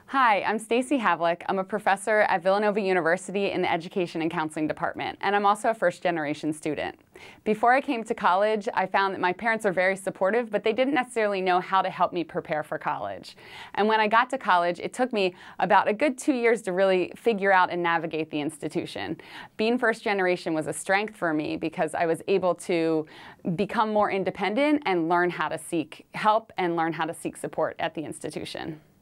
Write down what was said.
Hi, I'm Stacey Havlik. I'm a professor at Villanova University in the Education and Counseling Department, and I'm also a first-generation student. Before I came to college, I found that my parents were very supportive, but they didn't necessarily know how to help me prepare for college. And when I got to college, it took me about a good 2 years to really figure out and navigate the institution. Being first generation was a strength for me because I was able to become more independent and learn how to seek help and learn how to seek support at the institution.